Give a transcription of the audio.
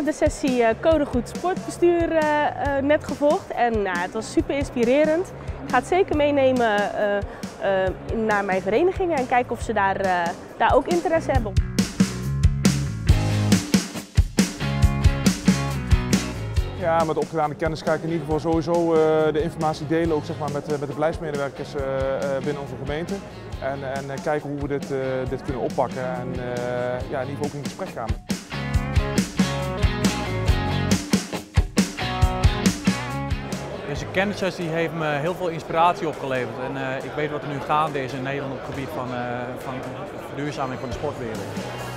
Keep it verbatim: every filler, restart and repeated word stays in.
heb de sessie uh, Codegoed Sportbestuur uh, uh, net gevolgd en uh, het was super inspirerend. Ik ga het zeker meenemen uh, uh, naar mijn verenigingen en kijken of ze daar, uh, daar ook interesse hebben. Ja, met de opgedane kennis ga ik in ieder geval sowieso uh, de informatie delen, ook zeg maar, met, uh, met de beleidsmedewerkers uh, uh, binnen onze gemeente. En, en uh, kijken hoe we dit, uh, dit kunnen oppakken en uh, ja, in ieder geval ook in gesprek gaan. Deze kennissessie heeft me heel veel inspiratie opgeleverd en uh, ik weet wat er nu gaande is in Nederland op het gebied van, uh, van verduurzaming van de sportwereld.